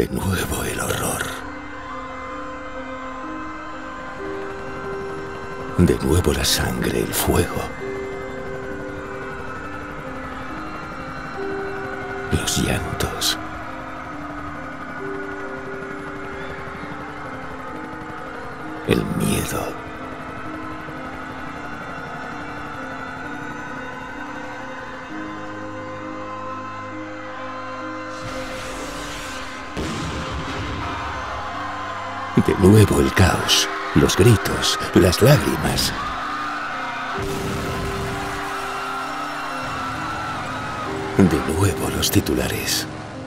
De nuevo el horror. De nuevo la sangre, el fuego. Los llantos. El miedo. De nuevo el caos, los gritos, las lágrimas. De nuevo los titulares.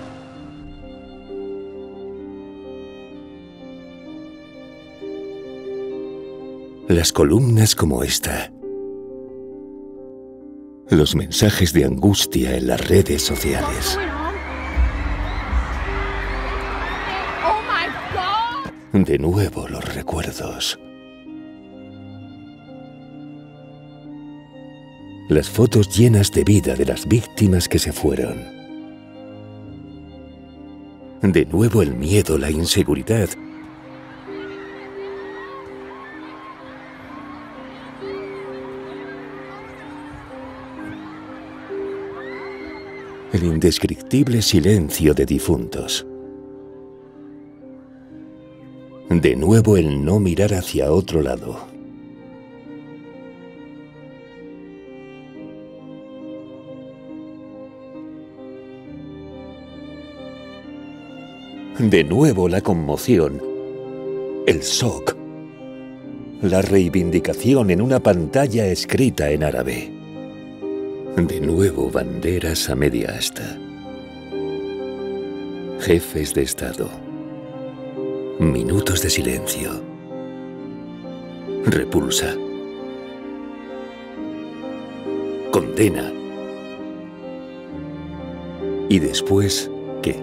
Las columnas como esta. Los mensajes de angustia en las redes sociales. De nuevo los recuerdos. Las fotos llenas de vida de las víctimas que se fueron. De nuevo el miedo, la inseguridad. El indescriptible silencio de difuntos. De nuevo el no mirar hacia otro lado. De nuevo la conmoción, el shock, la reivindicación en una pantalla escrita en árabe. De nuevo banderas a media asta. Jefes de Estado. Minutos de silencio. Repulsa. Condena. ¿Y después qué?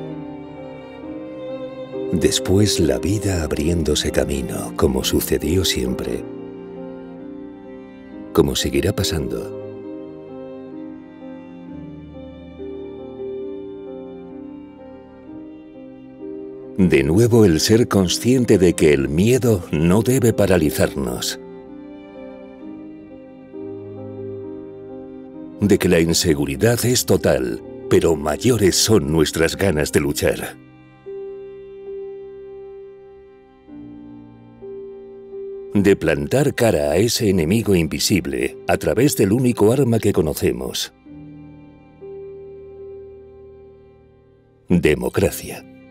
Después la vida abriéndose camino, como sucedió siempre. Como seguirá pasando. De nuevo el ser consciente de que el miedo no debe paralizarnos. De que la inseguridad es total, pero mayores son nuestras ganas de luchar. De plantar cara a ese enemigo invisible a través del único arma que conocemos. Democracia.